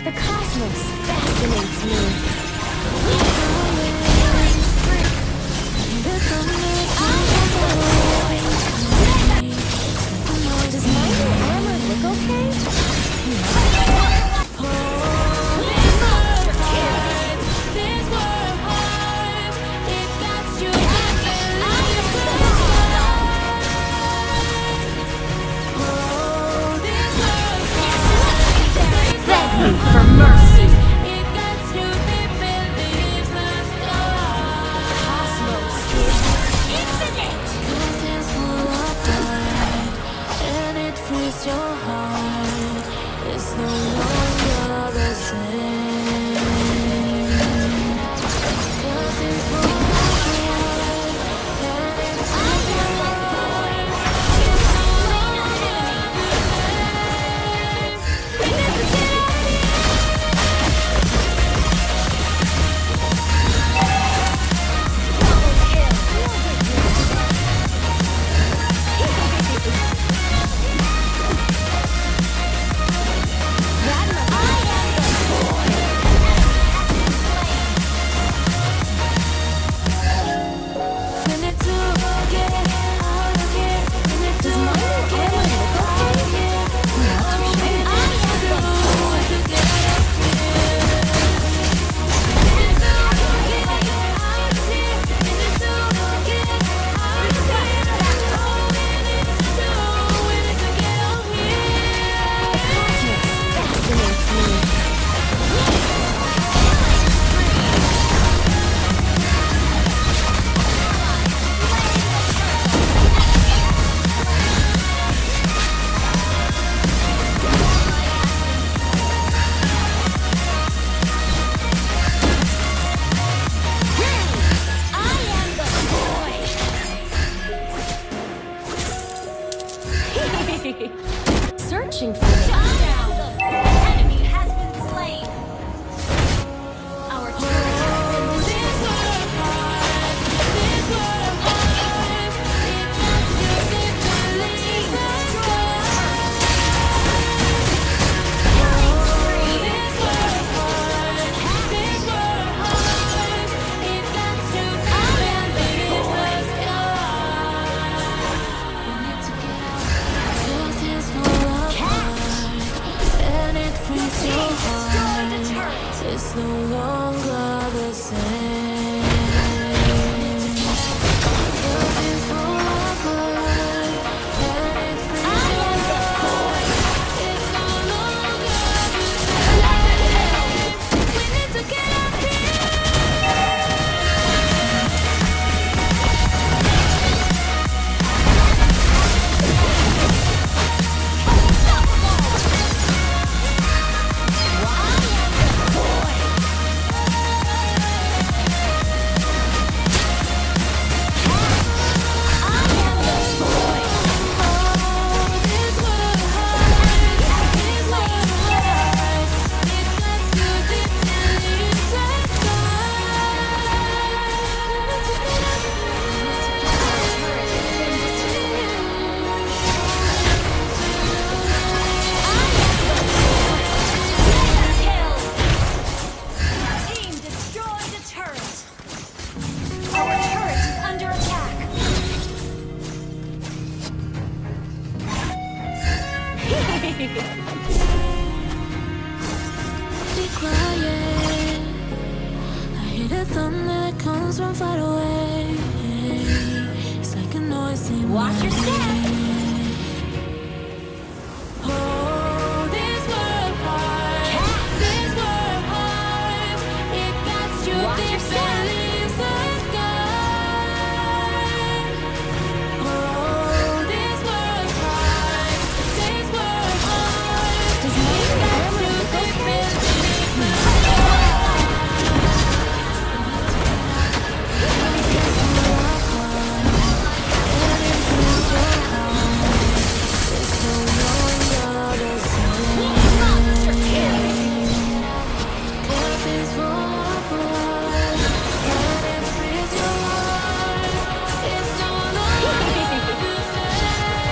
The cosmos fascinates me. Does my new armor look okay? Beg me for mercy. Cosmos is infinite. Your heart is no longer the same. 'Cause it's more alive, and it's alive. It's no longer the same. We need to get out of here. Searching for me. Enemy has been slain. Our turret has been it's no longer the same. 'Cause it's full of life, and it frees your heart. It's no longer the same. We need to get out here. Team destroyed a turret. Our turret is under attack. Be quiet. I hear the thunder that comes from far away. It's like a noise in Watch my your step. head. Hold this world apart. This world apart. It got you Watch your deep step. beneath the sky. Hold this world apart. This world apart. Does my new armor look okay?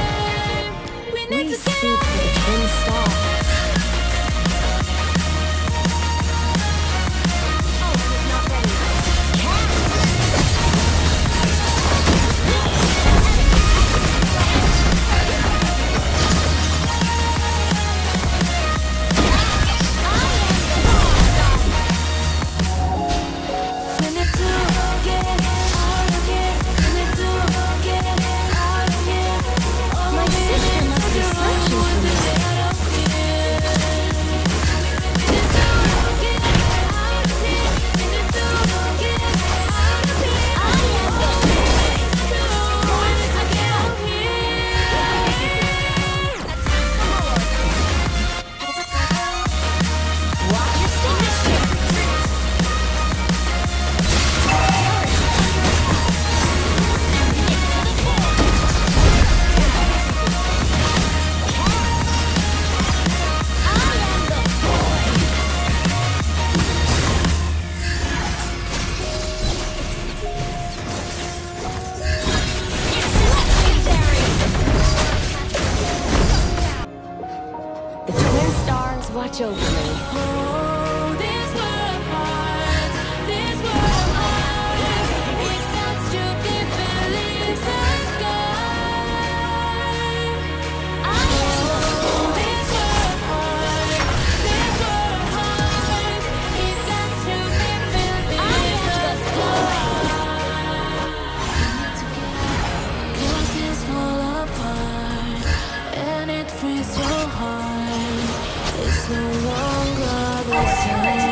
We speak for the twin star. watch over me. Oh, this world apart, this world apart. If that stupid believes the sky. Oh, this world apart, this world apart. If that stupid believes the sky. 'Cause this fall apart, and it frees your heart. It's no longer the same.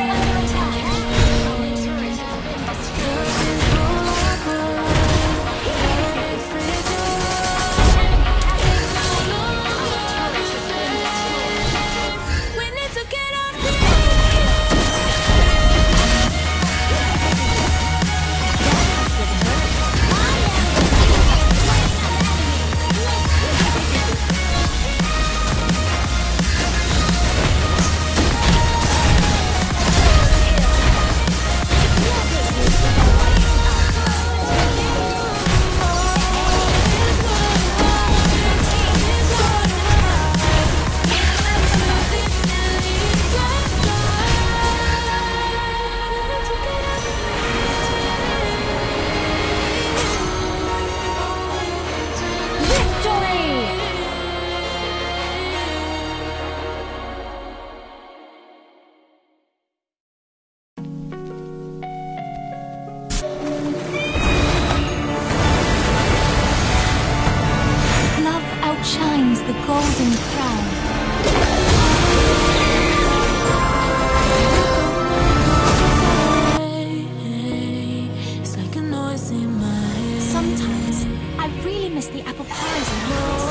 'Cause it's fall apart, and it frees your heart. It's no longer the same. We need to get up here. Love outshines the golden crown. It's like a noise in my head. Sometimes I really miss the apple pies and